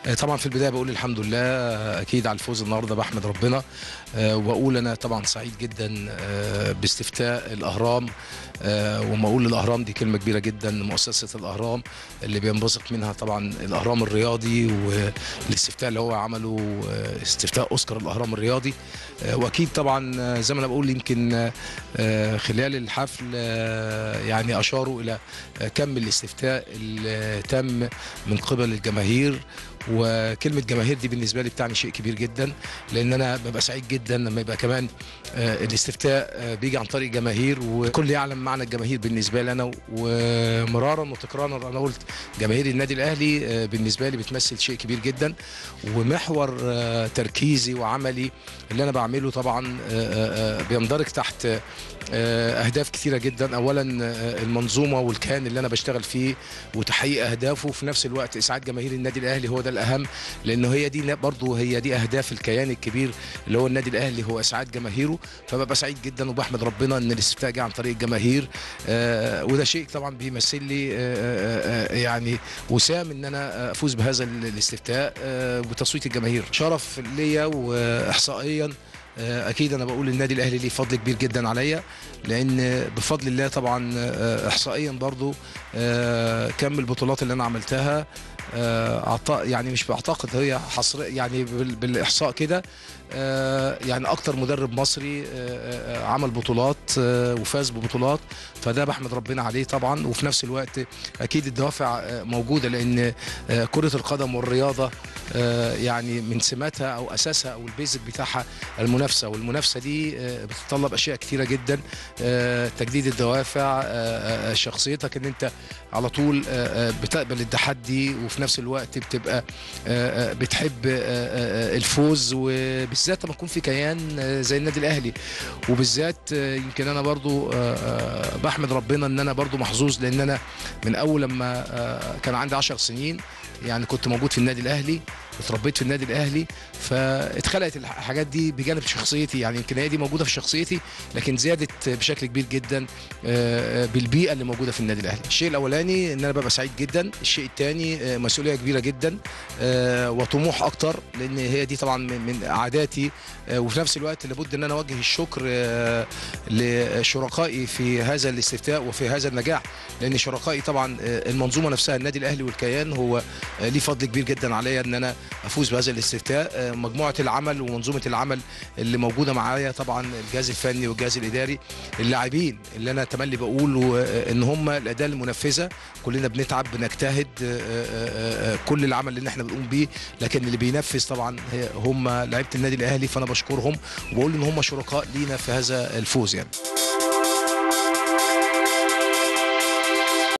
طبعا في البدايه بقول الحمد لله، اكيد على الفوز النهارده بحمد ربنا. واقول انا طبعا سعيد جدا باستفتاء الاهرام. وما اقول الاهرام دي كلمه كبيره جدا، مؤسسه الاهرام اللي بينبثق منها طبعا الاهرام الرياضي، والاستفتاء اللي هو عمله استفتاء اوسكار الاهرام الرياضي. واكيد طبعا زي ما انا بقول، يمكن خلال الحفل يعني اشاروا الى كم الاستفتاء اللي تم من قبل الجماهير. وكلمه جماهير دي بالنسبه لي بتعني شيء كبير جدا، لان انا ببقى سعيد جدا لما يبقى كمان الاستفتاء بيجي عن طريق جماهير، وكل يعلم معنى الجماهير بالنسبه لي انا. ومرارا وتكرارا انا قلت جماهير النادي الاهلي بالنسبه لي بتمثل شيء كبير جدا، ومحور تركيزي وعملي اللي انا بعمله طبعا بيندرج تحت اهداف كثيره جدا. اولا المنظومه والكيان اللي انا بشتغل فيه وتحقيق اهدافه، وفي نفس الوقت اسعاد جماهير النادي الاهلي هو ده الاهم، لانه هي دي برضه هي دي اهداف الكيان الكبير اللي هو النادي الاهلي، هو اسعاد جماهيره. فببقى سعيد جدا وبحمد ربنا ان الاستفتاء جه عن طريق الجماهير. وده شيء طبعا بيمثل لي يعني وسام ان انا افوز بهذا الاستفتاء بتصويت الجماهير. شرف ليا، واحصائيا اكيد انا بقول النادي الاهلي ليه فضل كبير جدا عليا، لان بفضل الله طبعا احصائيا برضو كم البطولات اللي انا عملتها. يعني مش بعتقد، هي حصر يعني بالاحصاء كده، يعني اكتر مدرب مصري عمل بطولات وفاز ببطولات، فده بحمد ربنا عليه طبعا. وفي نفس الوقت اكيد الدوافع موجوده، لان كره القدم والرياضه يعني من سماتها او اساسها او البيزك بتاعها المنافسه، والمنافسه دي بتتطلب اشياء كثيره جدا. تجديد الدوافع، شخصيتك ان انت على طول بتقبل التحدي، وفي نفس الوقت بتبقى بتحب الفوز، وبالذات لما يكون في كيان زي النادي الاهلي. وبالذات يمكن انا برضو بحمد ربنا ان انا برضو محظوظ، لان انا من اول لما كان عندي 10 سنين يعني كنت موجود في النادي الاهلي، اتربيت في النادي الاهلي، فاتخلقت الحاجات دي بجانب شخصيتي. يعني يمكن هي دي موجوده في شخصيتي، لكن زادت بشكل كبير جدا بالبيئه اللي موجوده في النادي الاهلي. الشيء الاولاني ان انا ببقى سعيد جدا، الشيء الثاني مسؤوليه كبيره جدا وطموح اكتر، لان هي دي طبعا من عاداتي. وفي نفس الوقت لابد ان انا اوجه الشكر لشركائي في هذا الاستفتاء وفي هذا النجاح، لان شركائي طبعا المنظومه نفسها النادي الاهلي والكيان هو ليه فضل كبير جدا عليا ان انا افوز بهذا الاستفتاء. مجموعه العمل ومنظومه العمل اللي موجوده معايا، طبعا الجهاز الفني والجهاز الاداري، اللاعبين اللي انا تملي بقول ان هم الاداه المنفذه. كلنا بنتعب بنجتهد، كل العمل اللي احنا بنقوم بيه، لكن اللي بينفذ طبعا هم لعيبه النادي الاهلي، فانا بشكرهم وبقول ان هم شركاء لينا في هذا الفوز يعني.